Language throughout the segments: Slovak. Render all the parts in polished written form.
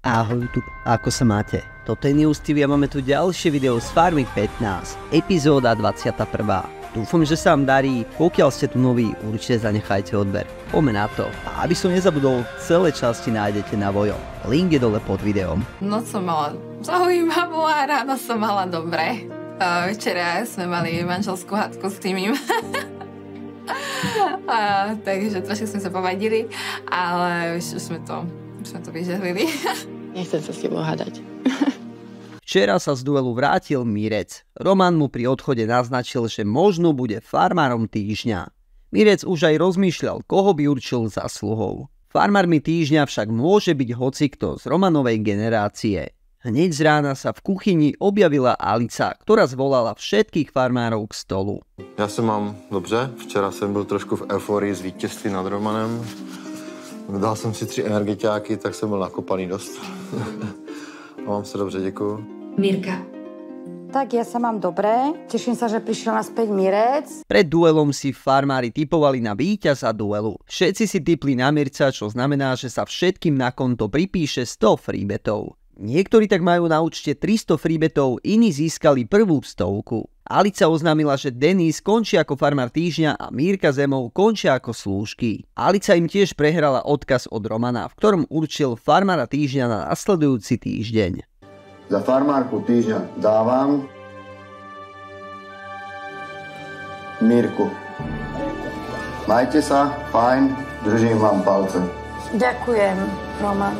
Ahoj YouTube, ako sa máte? Toto je News TV a máme tu ďalšie video z Farmy 15, epizóda 21. Dúfam, že sa vám darí, pokiaľ ste tu noví, určite zanechajte odber. Poďme na to. A aby som nezabudol, celé časti nájdete na Vojo. Link je dole pod videom. Noc som mala zaujímavú a ráno som mala dobre. Včera sme mali manželskú hádku s tým. Takže trošku sme sa povadili, ale už sme to vyžehlili. Nechcem sa s tebou hádať. Včera sa z duelu vrátil Mirec. Roman mu pri odchode naznačil, že možno bude farmárom týždňa. Mirec už aj rozmýšľal, koho by určil zásluhou. Farmármi týždňa však môže byť hocikto z Romanovej generácie. Hneď z rána sa v kuchyni objavila Alica, ktorá zvolala všetkých farmárov k stolu. Já se mám dobře, včera jsem byl trošku v euforii z vítězství nad Romanem. Dal jsem si 3 energetiáky, tak jsem byl nakopaný dost. Mám se dobře, děkuju. Mirka. Tak ja sa mám dobre, teším sa, že prišiel naspäť Mirec. Pred duelom si farmári tipovali na víťaza duelu. Všetci si tipli na Mirca, čo znamená, že sa všetkým na konto pripíše 100 freebetov. Niektorí tak majú na účte 300 freebetov, iní získali prvú 100. Alica oznámila, že Denis končí ako farmár týždňa a Mírka Zemov končia ako slúžky. Alica im tiež prehrala odkaz od Romana, v ktorom určil farmára týždňa na nasledujúci týždeň. Za farmárku týždňa dávam Mírku. Majte sa, fajn, držím vám palce. Ďakujem, Roman.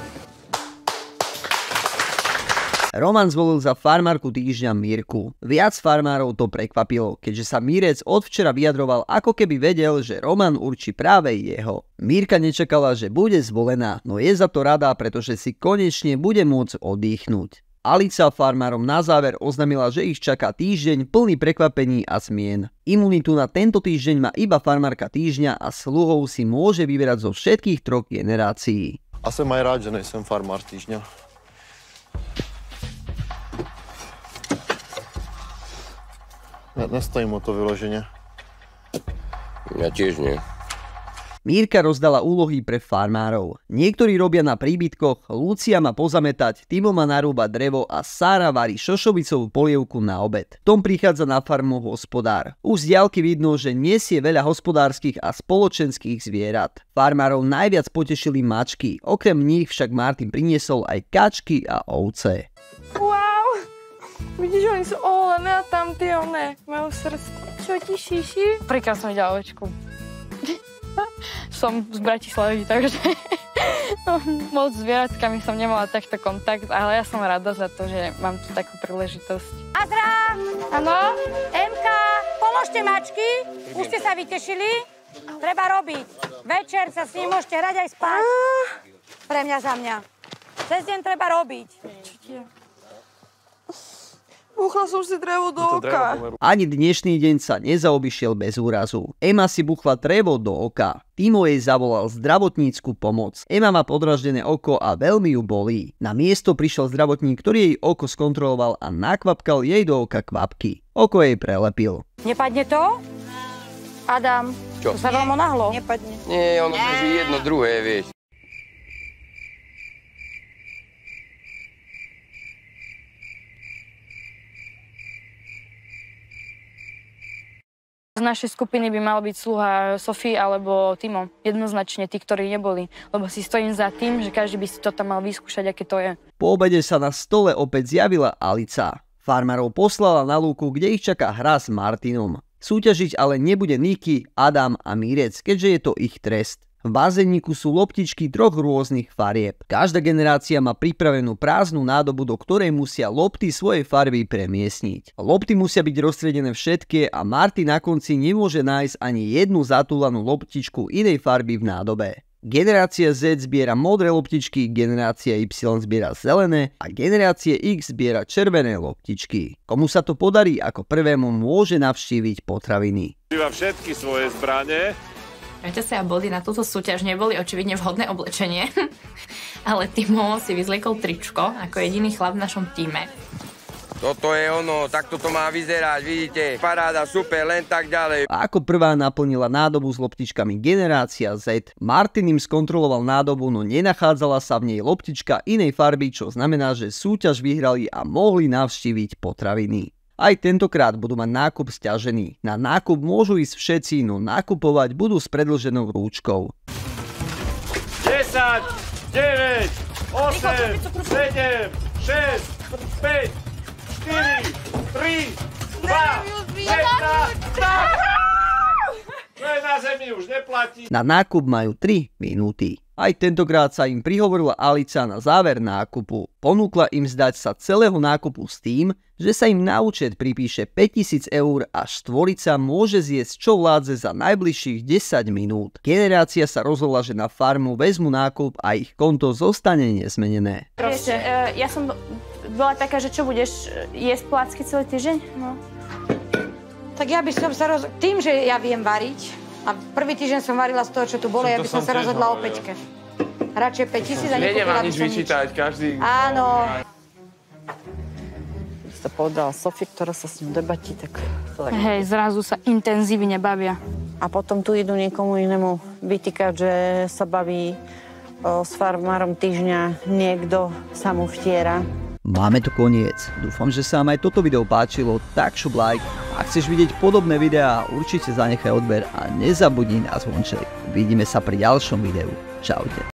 Roman zvolil za farmárku týždňa Mírku. Viac farmárov to prekvapilo, keďže sa Mirec od včera vyjadroval, ako keby vedel, že Roman určí práve jeho. Mírka nečakala, že bude zvolená, no je za to rada, pretože si konečne bude môcť oddychnúť. Alica farmárom na záver oznámila, že ich čaká týždeň plný prekvapení a zmien. Imunitu na tento týždeň má iba farmárka týždňa a sluhov si môže vyberať zo všetkých 3 generácií. A jsem aj rád, že nejsem farmár týždňa. Nestojím o to vyloženě. Ja tiež nie. Mírka rozdala úlohy pre farmárov. Niektorí robia na príbytkoch, Lucia má pozametať, Timo má narúbať drevo a Sára varí šošovicovú polievku na obed. Tom prichádza na farmu hospodár. Už z diaľky vidno, že nesie veľa hospodárskych a spoločenských zvierat. Farmárov najviac potešili mačky, okrem nich však Martin priniesol aj kačky a ovce. Vidíš, oni sú oholené a tam tie majú srdce. Čo ti šíši? Prvýkrát som videla ovečku. Som z Bratislavy, takže moc zvieratkami som nemala takto kontakt, ale ja som rada za to, že mám tu takú príležitosť. Azra! Áno? MK, položte mačky, už ste sa vytešili. Treba robiť. Večer sa s ním môžete hrať aj spať. Pre mňa za mňa. Cez deň treba robiť. Čo ti je? Buchla som si drevo do oka. Ani dnešný deň sa nezaobišiel bez úrazu. Ema si buchla drevo do oka. Timo jej zavolal zdravotnícku pomoc. Ema má podraždené oko a veľmi ju bolí. Na miesto prišiel zdravotník, ktorý jej oko skontroloval a nakvapkal jej do oka kvapky. Oko jej prelepil. Nepadne to? Adam, Čo? to sa veľmi nahlo. Nepadne. Nie, ono drží jedno druhé, vieš. Z našej skupiny by mal byť sluha Sofie alebo Timo. Jednoznačne tí, ktorí neboli. Lebo si stojím za tým, že každý by si to tam mal vyskúšať, aké to je. Po obede sa na stole opäť zjavila Alica. Farmárov poslala na lúku, kde ich čaká hra s Martinom. Súťažiť ale nebude Niky, Adam a Mirec, keďže je to ich trest. V bazéniku sú loptičky 3 rôznych farieb. Každá generácia má pripravenú prázdnu nádobu, do ktorej musia lopty svojej farby premiestniť. Lopty musia byť roztriedené všetky a Martin na konci nemôže nájsť ani jednu zatúlanú loptičku inej farby v nádobe. Generácia Z zbiera modré loptičky, generácia Y zbiera zelené a generácia X zbiera červené loptičky. Komu sa to podarí, ako prvému môže navštíviť potraviny. Využíva všetky svoje zbrane. Reťazce a body na túto súťaž neboli očividne vhodné oblečenie, ale Timo si vyzliekol tričko ako jediný chlap v našom tíme. Toto je ono, takto to má vyzerať, vidíte? Paráda, super, len tak ďalej. A ako prvá naplnila nádobu s loptičkami generácia Z. Martin im skontroloval nádobu, no nenachádzala sa v nej loptička inej farby, čo znamená, že súťaž vyhrali a mohli navštíviť potraviny. Aj tentokrát budú mať nákup sťažený. Na nákup môžu ísť všetci, no nakupovať budú s predĺženou rúčkou. 10, 9, 8, 7, 6, 5, 4, 3, 2, 1, to je na zemi, už neplatí. Na nákup majú 3 minúty. Aj tentokrát sa im prihovorila Alica na záver nákupu. Ponúkla im zdať sa celého nákupu s tým, že sa im na účet pripíše 5000 eur a štvorica môže zjesť čo vládze za najbližších 10 minút. Generácia sa rozhodla, že na farmu vezmu nákup a ich konto zostane nezmenené. Proste, ja som bola taká, že čo budeš jesť placky celý týždeň? No. Tak ja by som sa tým, že ja viem variť, a prvý týždeň som varila z toho, čo tu bolo, ja by som sa rozhodla o 5-ke. Radšej 5000 a nekúpila by som nič. každý... Áno. To povedala Sofie, ktorá sa s ním debatí, tak... Hej, zrazu sa intenzívne bavia. A potom tu idú niekomu inému vytýkať, že sa baví s farmárom týždňa, niekto sa mu vtiera. Máme tu koniec. Dúfam, že sa vám aj toto video páčilo, tak šup like. Ak chceš vidieť podobné videá, určite zanechaj odber a nezabudni na zvonček. Vidíme sa pri ďalšom videu. Čaute.